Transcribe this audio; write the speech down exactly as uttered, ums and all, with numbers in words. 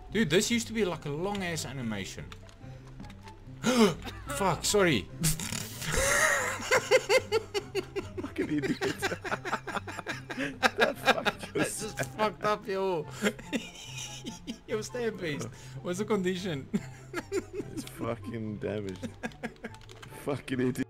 Dude, this used to be like a long ass animation. Fuck, sorry. Fucking idiot. That fucked That's just fucked up, yo. Yo, stay at base. What's the condition? It's fucking damaged. Fucking idiot.